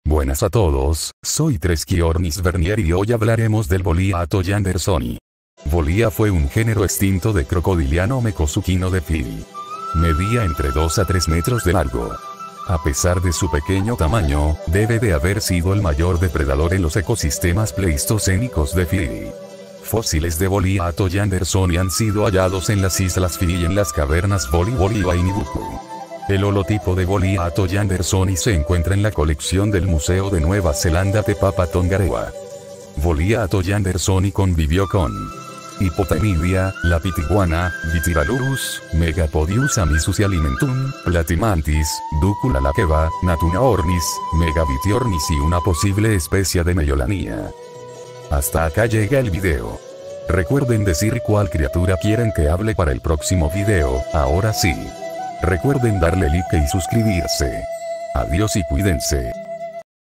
Buenas a todos, soy Treskiornis Vernier y hoy hablaremos del Bolia atoyandersoni. Bolia fue un género extinto de crocodiliano mecosuquino de Fiji. Medía entre 2 a 3 metros de largo. A pesar de su pequeño tamaño, debe de haber sido el mayor depredador en los ecosistemas pleistocénicos de Fiji. Fósiles de Bolia atoyandersoni han sido hallados en las islas Fiji y en las cavernas Boli Boli y Vainibuku. El holotipo de Bolia atoyandersoni se encuentra en la colección del Museo de Nueva Zelanda Te Papa Tongarewa. Bolia atoyandersoni convivió con Hippopotaminida, Lapitiguana, Vitiralurus, Megapodius amisus y alimentum, Platimantis, Ducula laqueva, Natunaornis, Megavitiornis y una posible especie de Meyolania. Hasta acá llega el video. Recuerden decir cuál criatura quieren que hable para el próximo video. Ahora sí. Recuerden darle like y suscribirse. Adiós y cuídense.